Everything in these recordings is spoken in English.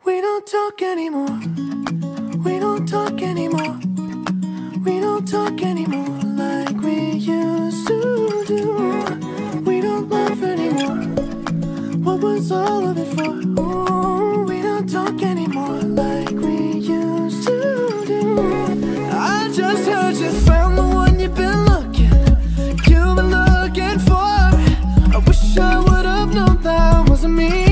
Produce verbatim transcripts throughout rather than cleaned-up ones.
We don't talk anymore. We don't talk anymore. We don't talk anymore like we used to do. We don't laugh anymore. What was all of it for? Ooh, we don't talk anymore like we used to do. I just heard you found the one you've been looking, you've been looking for. I wish I would have known that wasn't me.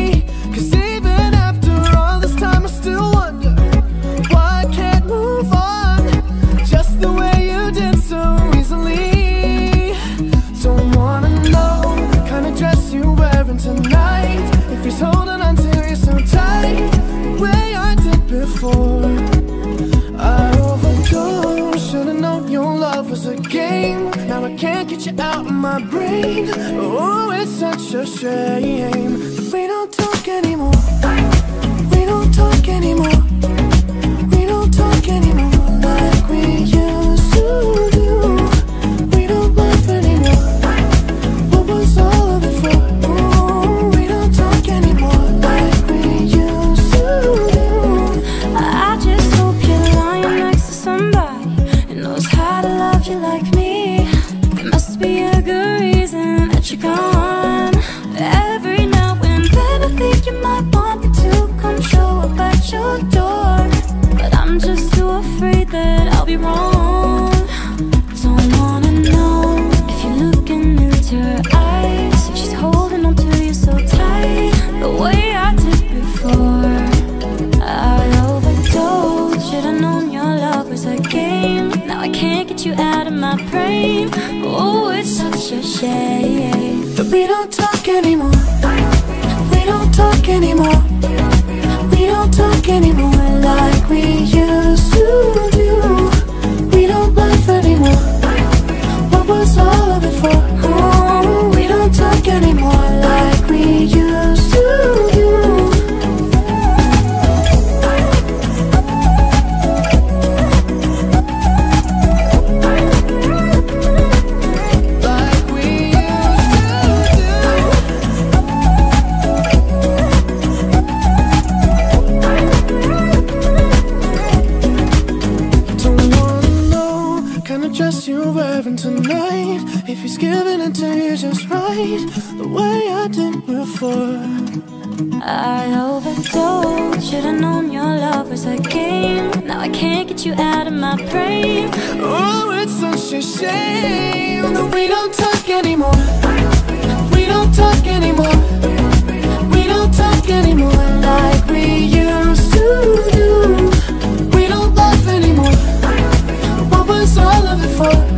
He's holding on to you so tight, the way I did before. I overdosed, should've known your love was a game. Now I can't get you out of my brain. Oh, it's such a shame that we don't talk anymore. We don't talk anymore. We don't talk anymore like we used to do. We don't laugh anymore. What was all of it for? Like me, there must be a good reason that you're gone. Every now and then I think you might want me to come show up at your door, but I'm just too afraid that I'll be wrong. Don't wanna know if you're looking into her eyes, if she's holding on to you so tight, the way I did before. I overdosed, should've known your love was a game. Now I can't get you out of my brain. Oh, it's such a shame that we don't talk anymore. We don't talk anymore. We don't talk anymore like we used to do. We don't laugh anymore. What was all of it for? Oh, we don't talk anymore like we used to do. Dress you're wearing tonight, if he's giving it to you just right, the way I did before. I overdosed, should've known your love was a game. Now I can't get you out of my brain. Oh, it's such a shame that we don't talk anymore. We don't talk anymore. We don't talk anymore like we used to do. We don't laugh anymore. What was all of it for?